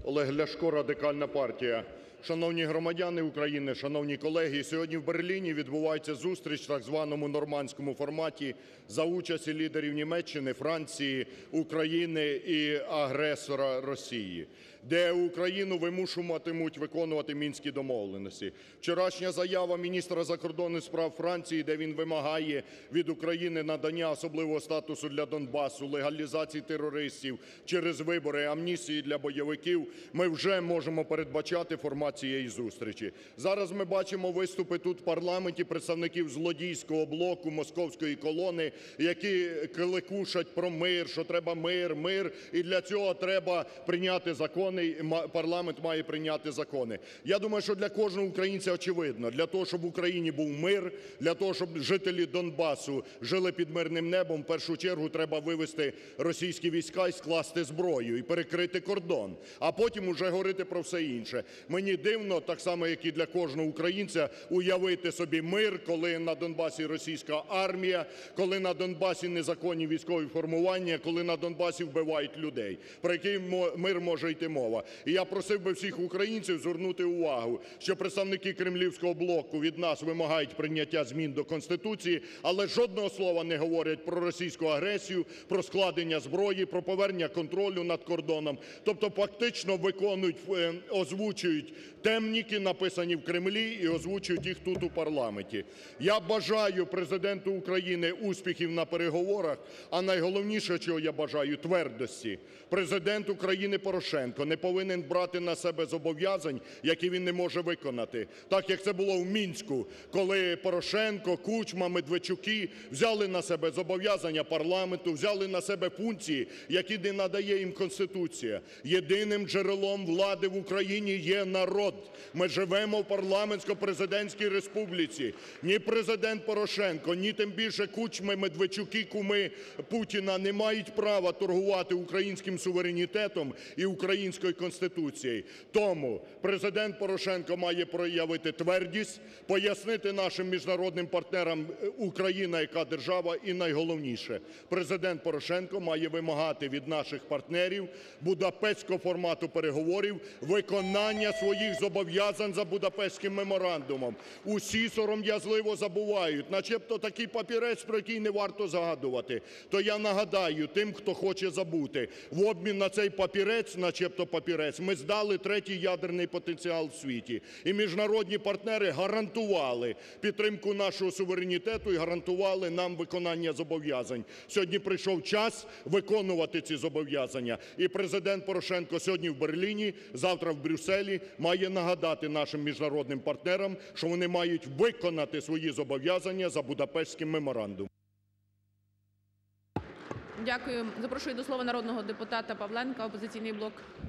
Олег Ляшко, Радикальна партія. Шановні громадяни України, шановні колеги, сьогодні в Берліні відбувається зустріч в так званому нормандському форматі за участі лідерів Німеччини, Франції, України і агресора Росії, де Україну вимушуватимуть виконувати Мінські домовленості. Вчорашня заява міністра закордонних справ Франції, де він вимагає від України надання особливого статусу для Донбасу, легалізації терористів через вибори, амністії для бойовиків, ми вже можемо передбачати формат цієї зустрічі. Зараз ми бачимо виступи тут в парламенті представників злодійського блоку, московської колони, які киликушать про мир, що треба мир, мир, і для цього треба прийняти закони, парламент має прийняти закони. Я думаю, що для кожного українця очевидно, для того, щоб в Україні був мир, для того, щоб жителі Донбасу жили під мирним небом, в першу чергу треба вивести російські війська і скласти зброю, і перекрити кордон, а потім уже говорити про все інше. Мені дивно, так само, як і для кожного українця, уявити собі мир, коли на Донбасі російська армія, коли на Донбасі незаконні військові формування, коли на Донбасі вбивають людей. Про який мир може йти мова? І я просив би всіх українців звернути увагу, що представники кремлівського блоку від нас вимагають прийняття змін до Конституції, але жодного слова не говорять про російську агресію, про складення зброї, про повернення контролю над кордоном. Тобто фактично виконують, озвучують темніки, написані в Кремлі, і озвучують їх тут у парламенті. Я бажаю Президенту України успіхів на переговорах, а найголовніше, чого я бажаю – твердості. Президент України Порошенко не повинен брати на себе зобов'язань, які він не може виконати. Так, як це було в Мінську, коли Порошенко, Кучма, Медведчуки взяли на себе зобов'язання парламенту, взяли на себе функції, які не надає їм Конституція. Єдиним джерелом влади в Україні є народ. Ми живемо в парламентсько-президентській республіці. Ні президент Порошенко, ні тим більше Кучма, Медведчуки, куми Путіна не мають права торгувати українським суверенітетом і українською Конституцією. Тому президент Порошенко має проявити твердість, пояснити нашим міжнародним партнерам, Україна яка держава, і найголовніше, президент Порошенко має вимагати від наших партнерів будапештського формату переговорів виконання своїх зобов'язань за Будапештським меморандумом. Усі сором'язливо забувають, начебто такий папірець, про який не варто згадувати. То я нагадаю тим, хто хоче забути, в обмін на цей папірець, начебто папірець, ми здали третій ядерний потенціал в світі. І міжнародні партнери гарантували підтримку нашого суверенітету і гарантували нам виконання зобов'язань. Сьогодні прийшов час виконувати ці зобов'язання. І президент Порошенко сьогодні в Берліні, завтра в Брюсселі має нагадати нашим міжнародним партнерам, що вони мають виконати свої зобов'язання за Будапештським меморандумом. Дякую. Запрошую до слова народного депутата Павленка, "Опозиційний блок".